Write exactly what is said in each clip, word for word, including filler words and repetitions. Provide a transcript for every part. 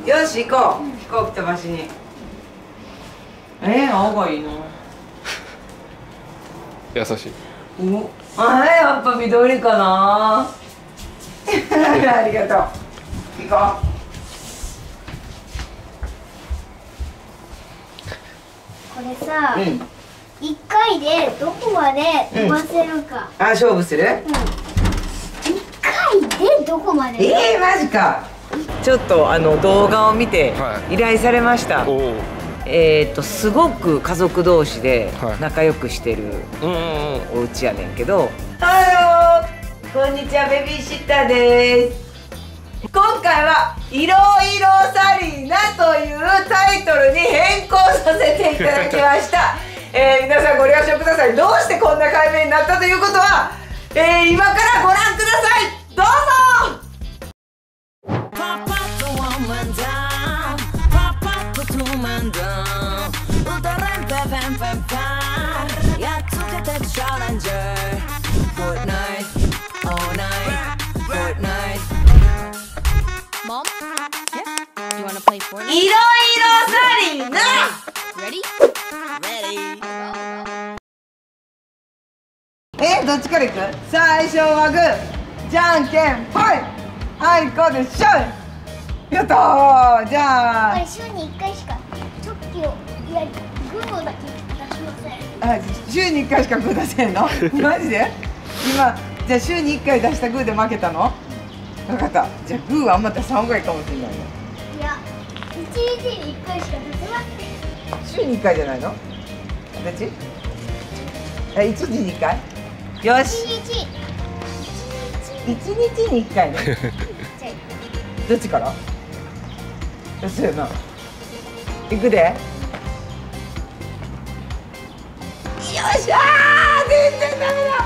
よし行こう、うん、飛行機飛ばしに。えー、青がいいの。 優しい。 お、あー、やっぱ緑かな。ありがとう。行こう。 これさ、 うん、 いっかいでどこまで飛ばせるか。 うん、あ、勝負する。うん、いっかいでどこまで。 えー、マジか。ちょっとあの動画を見て依頼されました。はい、えっとすごく家族同士で仲良くしてるお家やねんけど。ハロー、こんにちは、ベビーシッターです。今回は「いろいろサリーナ」というタイトルに変更させていただきました。えー、皆さんご了承ください。どうしてこんな改名になったということは、えー、今からご覧ください。どうぞ。 Mom? Yeah? You wanna play Fortnite? いろいろサリーナ Ready? Ready. え、どっちからいく？最初はグー、じゃんけんぽい。はい、こうでしょい。やったー。じゃあ週にいっかいしかチョッキをやりグーだけ出しません。 あ、週にいっかいしかグー出せんの？マジで？今、じゃあ週にいっかい出したグーで負けたの？分かった。じゃあグーはあんま出さんほうがいいかもしれないね。 いや、いちにちにいっかいしか出せなくて。 週にいっかいじゃないの？どっち？え、いちにちにいっかい？よし。いちにちにいっかいね。どっちから？そうやな。いくで。よし、あー、全然ダメだ。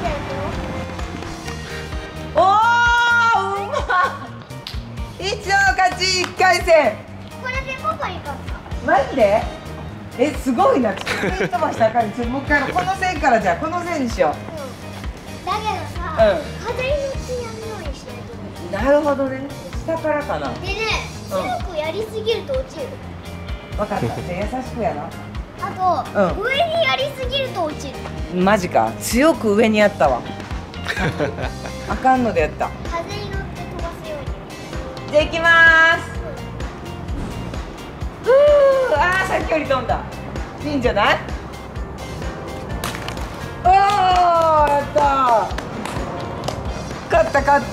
おー、うまっ。一応勝ちいっかい戦。 これでパパに勝った。 マジで？え、すごいな。ちょっと飛ばしたらあかん。ちょっともう一回この線からじゃあこの線にしよう。 だけどさ、 うん、 風に乗ってやるようにしないと。 なるほどね。下からかな。 でね、強くやりすぎると落ちる。 分かった。じゃあ優しくやな。 あと、うん、上にやりすぎると落ちる。 マジか。強く上にやったわ。あかんのでやった。 風に乗って飛ばすように。 じゃあ行きまーす。ふう、あー、さっきより飛んだ。いいんじゃない？おー、やったー。勝った勝った。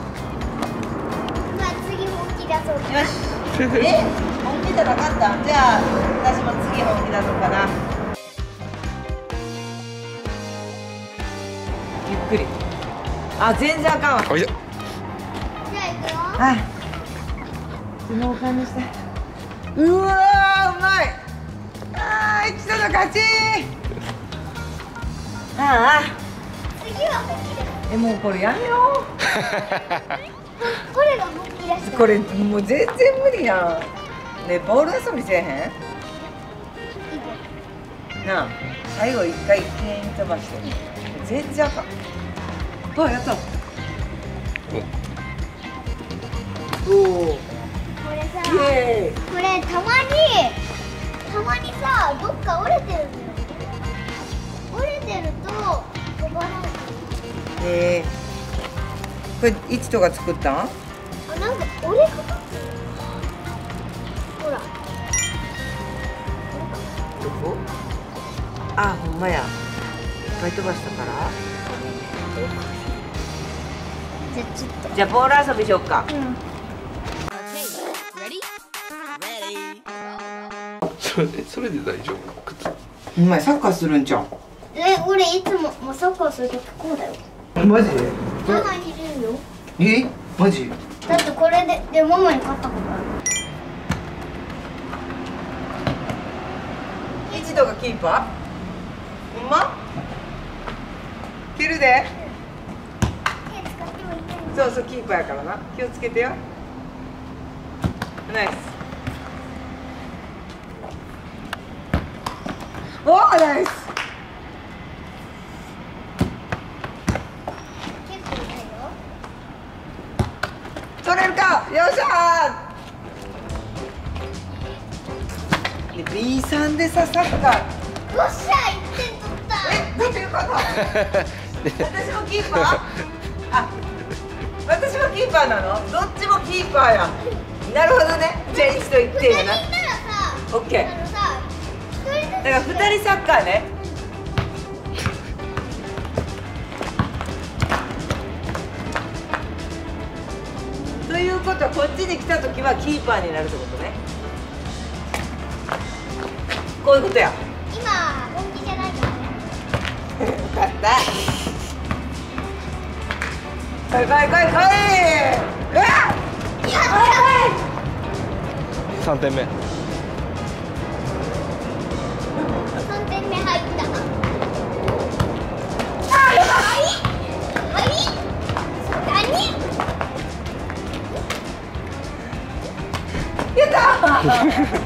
まあ次本気出そうか。 よし。え、本気じゃなかった。じゃあ私も次本気出そうかな。ゆっくり。あ、全然あかんわ。 おいで。 じゃあ行くよ。 はい。そのお金した。うわー、うまい。あー、一度の勝ち。ああ。 次は本気出す。 え、もうこれやめよう。 これが本気出した。 これもう全然無理やん。ね、ボール遊びせえへん。なあ、最後一回きれいに飛ばして。全然あかん。あ、やった。おお。 これさ、 イエーイ。 これたまにたまにさ、どっか折れてるんだよ。折れてると飛ばない。 ええー。これいちとか作ったん？ あ、なんか折れかかってる。ほら。 どこ？あ、ほんまや。いっぱい飛ばしたから。 じゃあちょっと。 じゃあボール遊びしよっか。 うん。 それそれで大丈夫？靴。 お前サッカーするんじゃん。 え、俺いつももうサッカーするときこうだよ。 マジで？ ママにいるよ。 え？マジ？ だってこれででママに勝ったことある。 一度がキーパー？ほんま？蹴るで。 手使ってもいいかな。 そうそう、キーパーやからな。気をつけてよ。ナイス。おー、ナイス。 結構痛いよ。 取れるか。よっしゃー。 ビーさんでさサッカー。 よっしゃいってん取った。 え、どういうこと？私もキーパー？あ、私もキーパーなの？どっちもキーパーや。なるほどね。じゃあ一度言ってやな。 ふたりいたらさ、 オッケー。 あのさ、ひとりずつだから二人サッカーね。ということはこっちに来た時はキーパーになるってことね。こういうことや。 今本気じゃないからね。 よかった。来い来い来い来い。うわっ。 三点目。 三点目入った。はいはい。何？ やったー。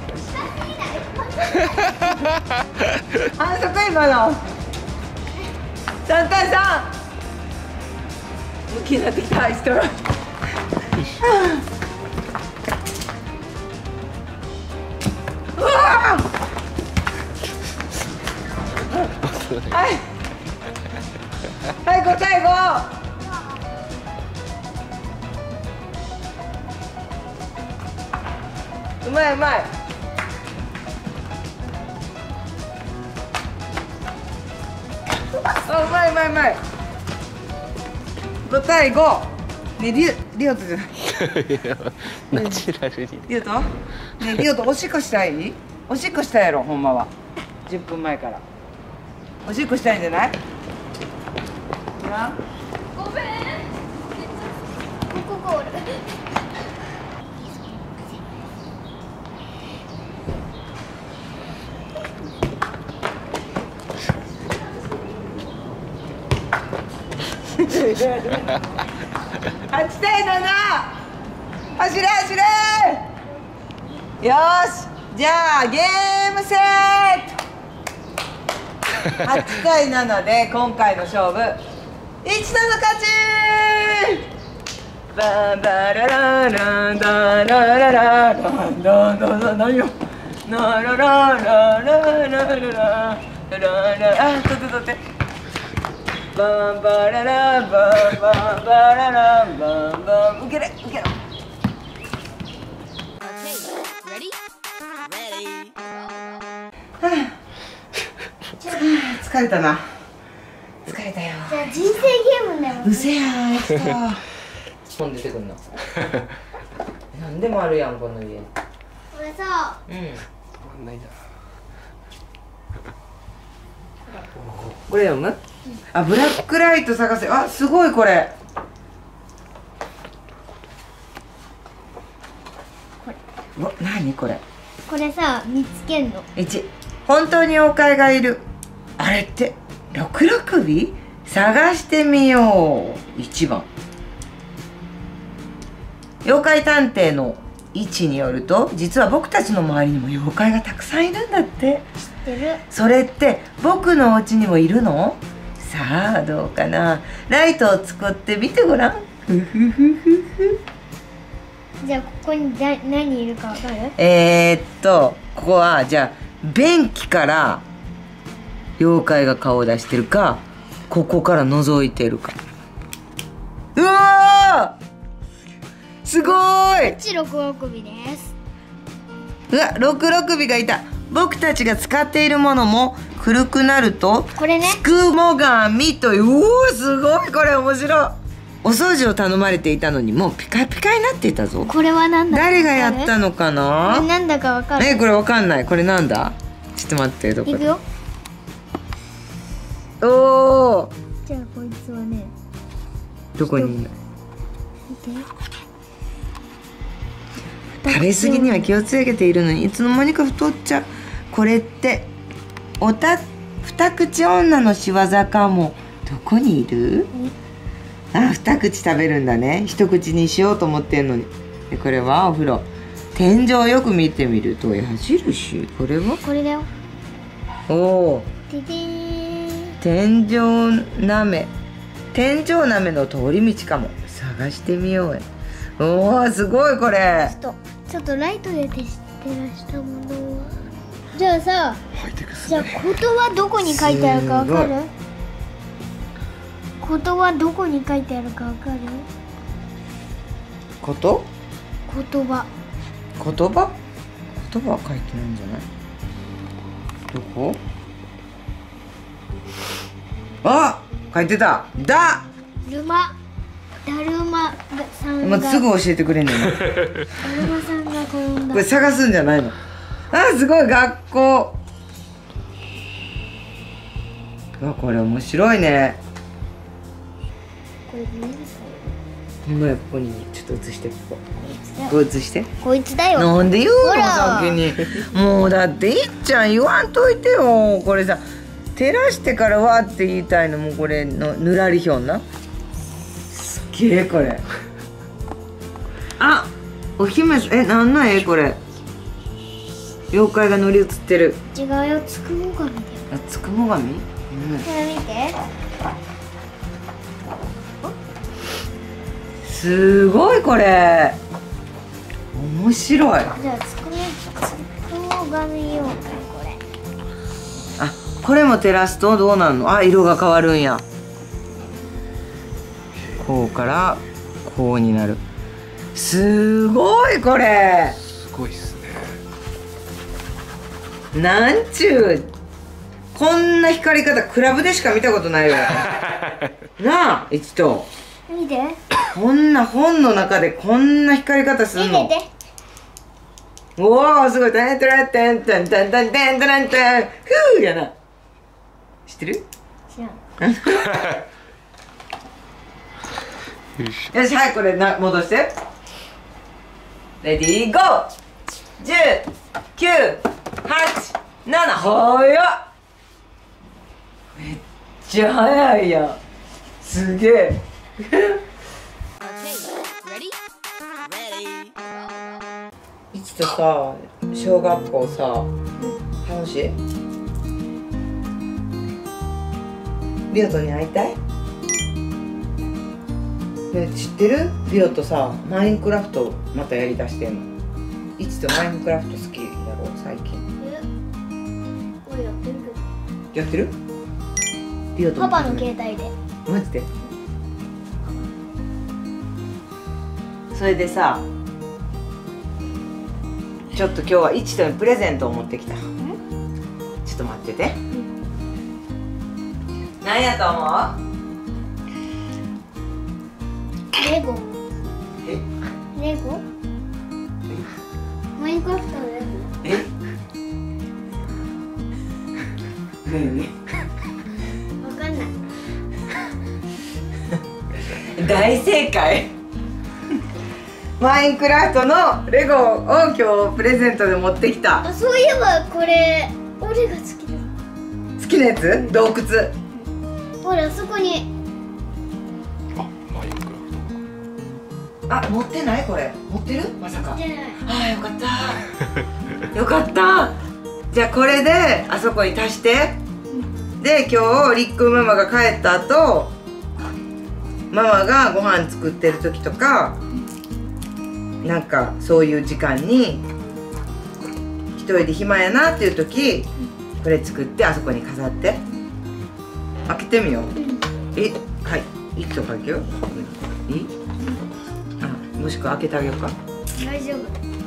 反則今の。三対三。向きになってきた人。うわあ。はい。はい、ご対ご。うまいうまい。あ、うまいうまいうまい。ご対ご。ね、リオリオとじゃない。 ナチュラルに。 リオと。ね、リオとおしっこしたい？おしっこしたやろ、ほんまは。じゅっぷんまえから。おしっこしたいんじゃない？な。 ごめん。ここゴール。 はち対なな。走れ走れ。よし、じゃあゲームセット。はち対ななで今回の勝負一度の勝ち。バンバララランダラララランダンダンダン何よ。ララララララララララ。あ、取って取って。バンバララバンバンバララバンバン。受けれ受けろ。 Ready? Ready. 疲れたな。疲れたよ。 じゃあ人生ゲームだよ。 うせやー。来た。本出てくんの。なんでもあるやんこの家。 これさ。 うん。 止まんないな。 これ読む？あ、ブラックライト探せ。あ、すごいこれ。これ。わ、何これ。 これさ、見つけんの。 いち、本当に妖怪がいる。あれって六六尾？探してみよう。いちばん。妖怪探偵の位置によると、実は僕たちの周りにも妖怪がたくさんいるんだって。 知ってる。それって僕のお家にもいるの？さあどうかな。ライトを使って見てごらん。ふふふふふ。 じゃあここにだ何いるかわかる？ えー、っとここはじゃあ便器から妖怪が顔を出してるか、ここから覗いてるか。うわー、すごーい。 うち六六尾です。 うわ、六六尾がいた。僕たちが使っているものも古くなるとこれね、 つくも神という。うおー、すごい。これ面白い。お掃除を頼まれていたのにもうピカピカになっていたぞ。 これはなんだ？ 誰がやったのかな？ これなんだかわかる？ え、これわかんない。これなんだ？ちょっと待って、どこで。 いくよ。 おお。 じゃあこいつはね、 どこにいるの？ 見て。 食べ過ぎには気をつけているのにいつの間にか太っちゃう。これっておた二口女の仕業かも。どこにいる？あ、二口食べるんだね。一口にしようと思ってんのに。でこれはお風呂。天井をよく見てみると矢印。これはこれだよ。 おお。 ててーん。 天井なめ。天井なめの通り道かも。探してみよう。おお、すごいこれ。 ちょっとちょっとライトで照らしたものは。 じゃあさ、じゃあことはどこに書いてあるかわかる？ことはどこに書いてあるかわかる？ こと？ 言葉。 言葉？言葉は書いてないんじゃない？どこ？あ、書いてた。だ。 るま。だるまさんが。 今すぐ教えてくれんねんな。 だるまさんが転んだ。 これ探すんじゃないの？あ、すごい学校。うわ、これ面白いね。 これ何ですか？ 今ここにちょっと映してここ。こう映して。 こいつだよ。 なんで言うのほら先に。もうだっていっちゃん言わんといてよ。これさ、照らしてからわーって言いたいのもうこれのぬらりひょんな。すっげえこれ。あ、お姫さん、え、なんなんえこれ。妖怪が乗り移ってる。 違うよ、つくも神だよ。 あ、つくも神？うん。 これ見て。 すごいこれ。面白い。 じゃあつくもつくも神妖怪これ。 あ、これも照らすとどうなるの？あ、色が変わるんや。こうからこうになる。すごいこれ。 すごいっすね。 なんちゅう。こんな光り方クラブでしか見たことないわ。なあ、一と。 見て。 こんな本の中でこんな光り方するの。 見てて。 おお、すごい。てんてんてんてんてんてんてんてんてん。ふうやな。知ってる？ 知らん。 よいしょ。 よし、はい、これな戻して。レディーゴー。じゅう、きゅう、はち、なな。早っ。めっちゃ早いやん。すげえ。いちとさ、小学校さ、楽しい？リオトに会いたい？ね、知ってる？リオとさ、マインクラフトまたやりだしてんの。いちとマインクラフト好きやろ最近。 え、これやってるけど。 やってる？リオとパパの携帯で。 マジで？それでさ、ちょっと今日はいちとにプレゼントを持ってきた。ちょっと待ってて。何やと思う？ レゴ。 え？ レゴ？マインクラフトのレゴ？ え？何？ わかんない。 大正解。マインクラフトのレゴを今日プレゼントで持ってきた。 あ、そういえばこれ俺が好きだ。 好きなやつ？洞窟。 ほら、あそこに。 あ、マインクラフト。 あ、持ってないこれ。持ってる？まさか。 じゃない。 ああ、よかったよかった。じゃあこれであそこに足して。で、今日りっくんママが帰った後、ママがご飯作ってる時とか、なんかそういう時間に一人で暇やなっていう時、これ作ってあそこに飾って。開けてみよう。え、はい、一丁開けよう。いい？あ、もしくは開けてあげようか。 大丈夫。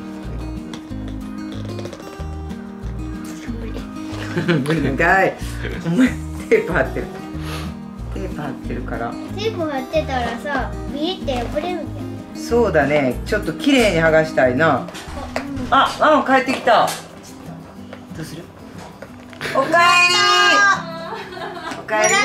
無理かい。お前テープ貼ってる。テープ貼ってるから。 テープ貼ってたらさ、ビリって破れるんだよ。 そうだね。ちょっと綺麗に剥がしたいな。あ、ママ帰ってきた。どうする？おかえり。おかえり。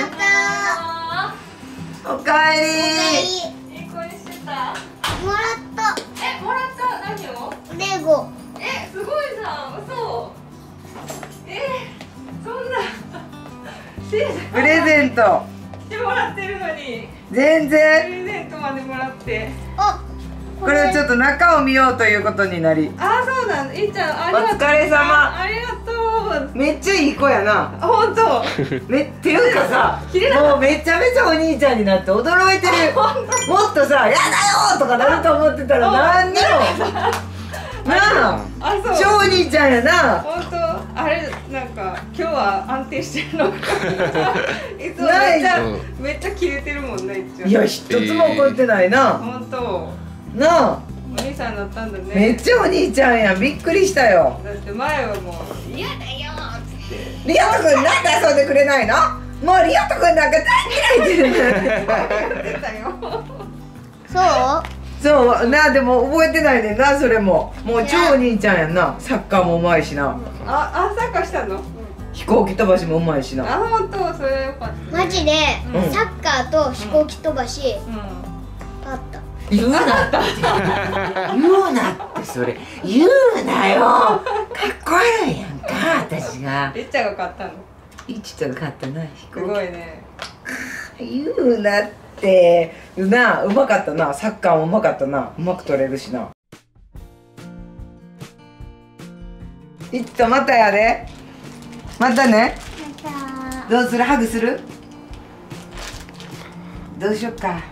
おかえり。 え、これしてた？ もらった。 え、もらった何を？ レゴ。 え、すごいじゃん。嘘。え、そんな。 プレゼント。 してもらってるのに。 全プ然。 レゼントまでもらって。 あ、 これはちょっと中を見ようということになり。 あ、そうなんだ。いっちゃん、ありがとう。 お疲れ様。 ありがとう。 めっちゃいい子やな。 本当。 めっていうかさ、もうめちゃめちゃお兄ちゃんになって驚いてる。もっとさ「やだよ!」とかなると思ってたら何にもなあ、 あ、そう。 超お兄ちゃんやな。 本当。あ、 あれなんか今日は安定してるのか。いつもめっちゃめっちゃキレてるもんね一応。 いや一つも怒ってないな。 本当。 なあ。 お兄さんだったんだね。 めっちゃお兄ちゃんやん、びっくりしたよ。 だって前はもう嫌だよっつって。 リオト君なんで遊んでくれないの？もうリオト君なんか大嫌いって言うんだよ。 そうそうな、でも覚えてないねんな、それも。もう超お兄ちゃんやんな。サッカーもうまいしな。 あ、あ、サッカーしたの？ 飛行機飛ばしもうまいしな。 あ、本当、それはよかった。 マジで、 うんサッカーと飛行機飛ばし、 うん。 あった。 言うなって言うなってそれ言うなよ。かっこ悪いやんか私が。 りっちゃんが買ったの。 いちと勝ったな。 すごいね。 言うなってな、うまかったな。サッカーもうまかったな。うまく取れるしな。いちとまたやで。またね。どうする？ハグする？どうしよっか。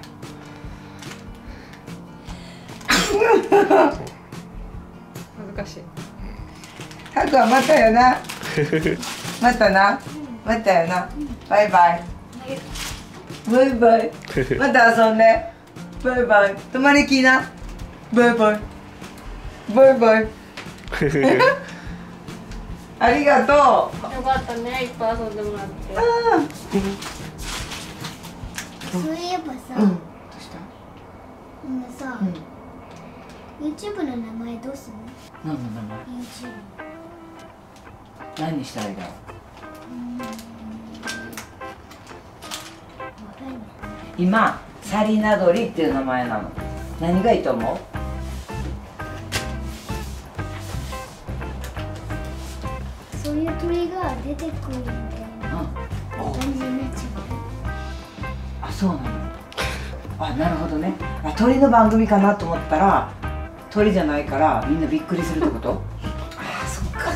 難しい。 ハグはまたよな。またな。またよな。バイバイ。バイバイ。また遊んで。バイバイ。泊まりきな。バイバイ。バイバイ。ありがとう。 よかったね、いっぱい遊んでもらって。 そういえばさ、 うん。どうした？ 今さ、 うん。 YouTube の名前どうすんの？ 何の名前？ YouTube。 何にしたらいいだろう。 わかんない。 今サリナドリっていう名前なの。何がいいと思う？ そういう鳥が出てくるみたいなうん。 感じになっちゃあ、そうなの。あ、なるほどね。あ、鳥の番組かなと思ったら鳥じゃないからみんなびっくりするってこと？あ、そっか。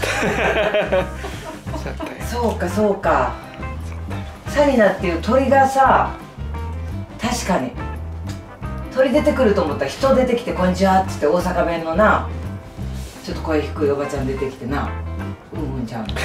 そうかそうか。サリナっていう鳥がさ、確かに鳥出てくると思ったら人出てきて「こんにちは」っつって大阪弁のな、ちょっと声低いおばちゃん出てきてな、うんうんちゃうの。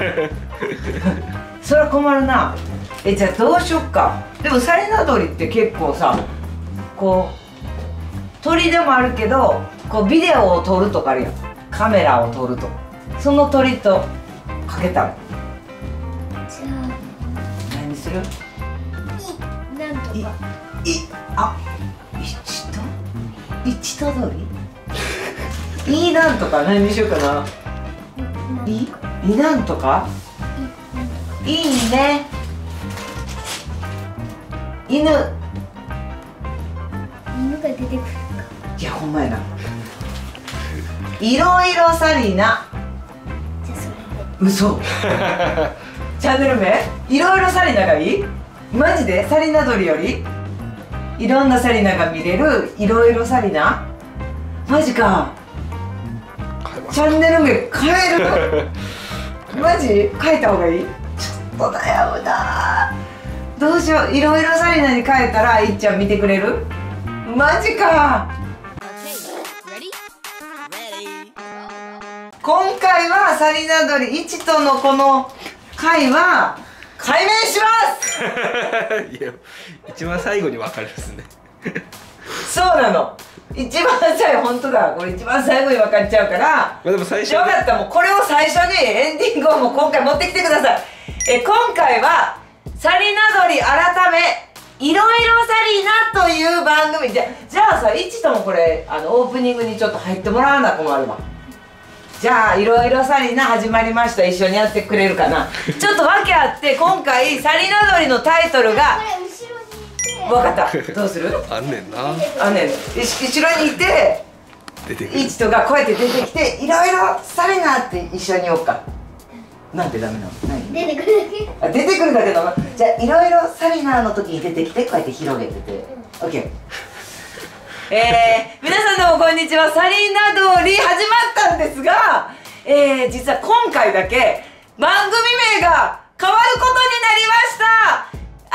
それは困るな。え、じゃあどうしよっか。でもサリナ鳥って結構さ、こう鳥でもあるけど、こうビデオを撮るとかあるやん。カメラを撮ると、その鳥とかけたの。 う。じゃあ、 何する？ いなんとか。 い、あ、一と一と鳥？いいなんとか何にしようかな。いい、いいなんとか？いいね。犬。 犬が出てくるか。 いや、ほんまやな。いろいろサリナ。 じゃあそれで。 嘘。チャンネル名？いろいろサリナがいい？マジで？サリナ鳥よりいろんなサリナが見れるいろいろサリナ？マジか。チャンネル名変える？マジ？変えた方がいい？ちょっと悩むな。どうしよう。いろいろサリナに変えたらいっちゃん見てくれる？マジか。今回はサリナ鳥いちとのこの回は解明します。 いや、一番最後に分かるんですね。 そうなの。一番最後、本当だ。これ一番最後に分かっちゃうから。 まあでも最初よかった、もうこれを最初にエンディングをもう今回持ってきてください。え、今回はサリナ鳥改めいろいろサリナという番組じゃ、じゃあさ、いちともこれあのオープニングにちょっと入ってもらわな困るわ。じゃあいろいろサリナ始まりました。一緒にやってくれるかな。ちょっと訳あって今回サリナ鳥のタイトルがこれ後ろにいて。 分かった。どうする？ あんねんな。 あのね、後ろにいて出てくる。 いちとがこうやって出てきていろいろサリナって一緒におっか。なんてダメなの？何？ 出てくるだけ。 あ、出てくるだけなの？じゃあいろいろサリナの時に出てきてこうやって広げてて、オッケー。えー、皆さんどうもこんにちは。サリナ鳥始まったんですが、えー、実は今回だけ番組名が変わることになりました。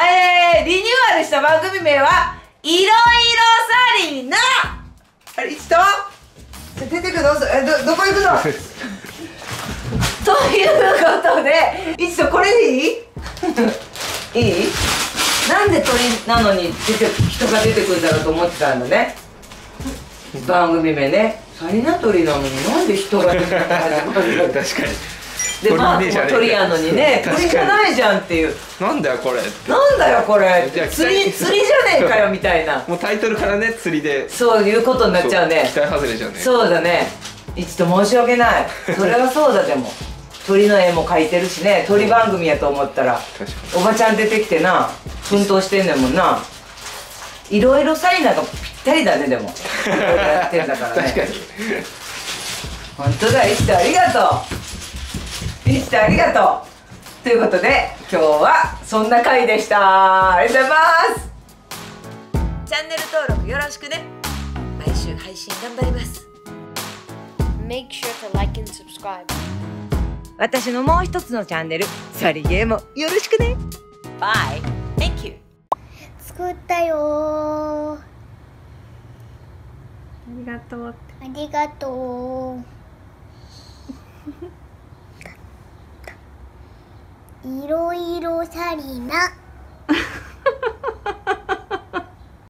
えー、リニューアルした番組名はいろいろサリナ。あれ、いちと出てくるの？え、ど、どこ行くの？ ということで、いちとこれでいいいいなんで鳥なのに出て人が出てくるんだろうと思ってたんだね。番組名ね、サリナ鳥なのになんで人が出てくるんだろう。確かに。でマークも鳥やのにね、鳥じゃないじゃんっていう。 なんだよこれ。 なんだよこれ。釣り釣りじゃねえかよみたいな。 もうタイトルからね、釣りで。 そういうことになっちゃうね。 期待外れじゃね。 そうだね。いちと申し訳ない。それはそうだ。でも鳥の絵も描いてるしね、鳥番組やと思ったらおばちゃん出てきてな、奮闘してんねんもんな。いろいろサリナがぴったりだね。でもいろいろやってんだからね。 確かに。 本当だ。いちとありがとう。いちとありがとう。ということで今日はそんな回でした。ありがとうございます。チャンネル登録よろしくね。毎週配信頑張ります。 Make sure to like and subscribe. 私のもう一つのチャンネル、サリゲーもよろしくね。Bye. Thank you. 作ったよー。 ありがとう。 ありがとう。いろいろサリナ。